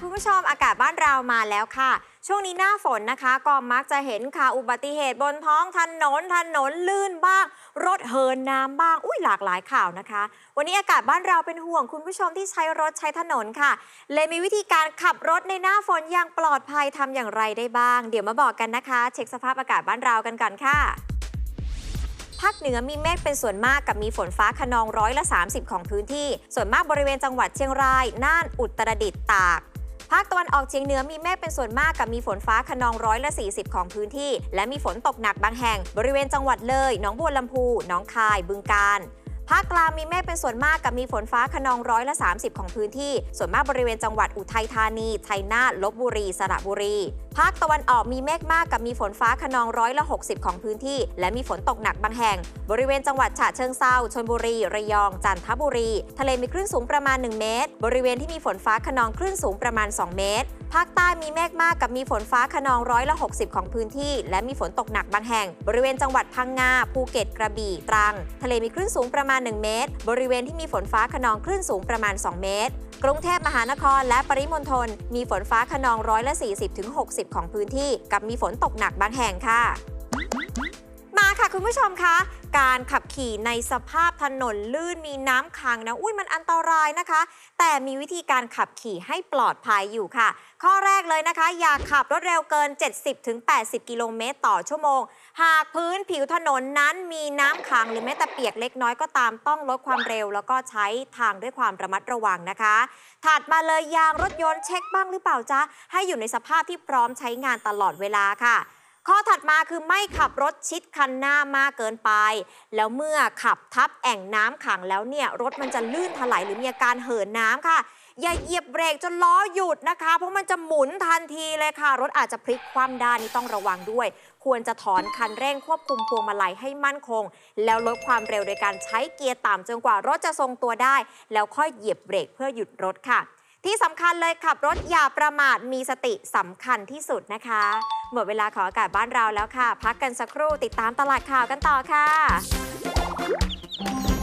คุณผู้ชมอากาศบ้านเรามาแล้วค่ะช่วงนี้หน้าฝนนะคะก็มักจะเห็นข่าวอุบัติเหตุบนท้องถนนลื่นบ้างรถเหินน้ำบ้างหลากหลายข่าวนะคะวันนี้อากาศบ้านเราเป็นห่วงคุณผู้ชมที่ใช้รถใช้ถนนค่ะเลยมีวิธีการขับรถในหน้าฝนอย่างปลอดภัยทำอย่างไรได้บ้างเดี๋ยวมาบอกกันนะคะเช็คสภาพอากาศบ้านเรากันก่อนค่ะภาคเหนือมีเมฆเป็นส่วนมากกับมีฝนฟ้าคะนอง30%ของพื้นที่ส่วนมากบริเวณจังหวัดเชียงรายน่านอุตรดิตถ์ตากภาคตะวันออกเฉียงเหนือมีเมฆเป็นส่วนมากกับมีฝนฟ้าคะนอง40%ของพื้นที่และมีฝนตกหนักบางแห่งบริเวณจังหวัดเลยหนองบัวลำพูหนองคายบึงกาฬภาคกลางมีเมฆเป็นส่วนมากกับมีฝนฟ้าคะนอง30%ของพื้นที่ส่วนมากบริเวณจังหวัดอุทัยธานีชัยนาทลพบุรีสระบุรีภาคตะวันออกมีเมฆมากกับมีฝนฟ้าคะนอง60%ของพื้นที่และมีฝนตกหนักบางแห่งบริเวณจังหวัดฉะเชิงเทราชลบุรีระยองจันทบุรีทะเลมีคลื่นสูงประมาณ1เมตรบริเวณที่มีฝนฟ้าคะนองคลื่นสูงประมาณ2เมตรภาคใต้มีเมฆมากกับมีฝนฟ้าคะนอง60%ของพื้นที่และมีฝนตกหนักบางแห่งบริเวณจังหวัดพังงาภูเก็ตกระบี่ตรังทะเลมีคลื่นสูงประมาณ1เมตรบริเวณที่มีฝนฟ้าคะนองคลื่นสูงประมาณ2เมตรกรุงเทพมหานครและปริมณฑลมีฝนฟ้าคะนอง40-60%ของพื้นที่กับมีฝนตกหนักบางแห่งค่ะมาค่ะคุณผู้ชมคะการขับขี่ในสภาพถนนลื่นมีน้ำขังนะมันอันตรายนะคะแต่มีวิธีการขับขี่ให้ปลอดภัยอยู่ค่ะข้อแรกเลยนะคะอย่าขับรถเร็วเกิน 70-80 กิโลเมตรต่อชั่วโมงหากพื้นผิวถนนนั้นมีน้ำขังหรือแม้แต่เปียกเล็กน้อยก็ตามต้องลดความเร็วแล้วก็ใช้ทางด้วยความระมัดระวังนะคะถัดมาเลยยางรถยนต์เช็คบ้างหรือเปล่าจ๊ะให้อยู่ในสภาพที่พร้อมใช้งานตลอดเวลาค่ะข้อถัดมาคือไม่ขับรถชิดคันหน้ามากเกินไปแล้วเมื่อขับทับแอ่งน้ำขังแล้วเนี่ยรถมันจะลื่นถลายหรือมีอาการเหินน้ำค่ะอย่าเหยียบเบรกจนล้อหยุดนะคะเพราะมันจะหมุนทันทีเลยค่ะรถอาจจะพลิกคว่ำได้นี่ต้องระวังด้วยควรจะถอนคันเร่งควบคุมพวงมาลัยให้มั่นคงแล้วลดความเร็วโดยการใช้เกียร์ต่ำจนกว่ารถจะทรงตัวได้แล้วค่อยเหยียบเบรกเพื่อหยุดรถค่ะที่สำคัญเลยขับรถอย่าประมาทมีสติสำคัญที่สุดนะคะหมดเวลาของอากาศบ้านเราแล้วค่ะพักกันสักครู่ติดตามตลาดข่าวกันต่อค่ะ